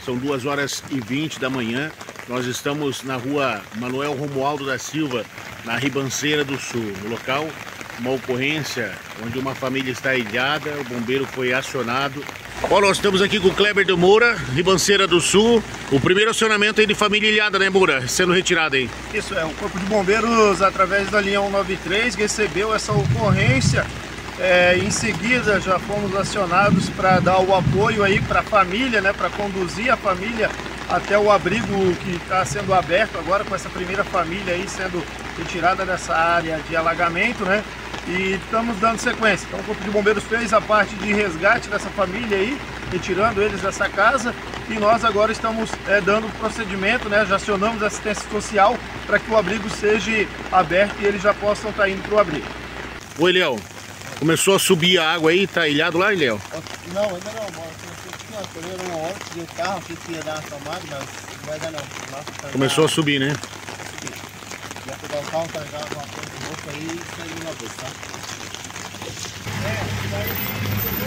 São 2h20 da manhã. Nós estamos na rua Manuel Romualdo da Silva, na Ribanceira do Sul. No local, uma ocorrência onde uma família está ilhada, o bombeiro foi acionado. Bom, nós estamos aqui com o Kleber de Moura, Ribanceira do Sul. O primeiro acionamento aí de família ilhada, né, Moura? Sendo retirado aí. Isso é, o Corpo de Bombeiros, através da linha 193, recebeu essa ocorrência. Em seguida já fomos acionados para dar o apoio aí para a família, né, para conduzir a família até o abrigo que está sendo aberto agora, com essa primeira família aí sendo retirada dessa área de alagamento, né? E estamos dando sequência. Então o Corpo de Bombeiros fez a parte de resgate dessa família aí, retirando eles dessa casa, e nós agora estamos dando procedimento, né? Já acionamos a assistência social para que o abrigo seja aberto e eles já possam estar indo para o abrigo. Oi, Léo. Começou a subir a água aí, tá ilhado lá, Léo? Não, ainda não, mano. Escolheram uma hora de carro aqui que ia dar uma tomada, mas não vai dar não. Começou a subir, né? Já pegar o carro, carregar uma coisa de roupa aí e sair de uma vez, tá?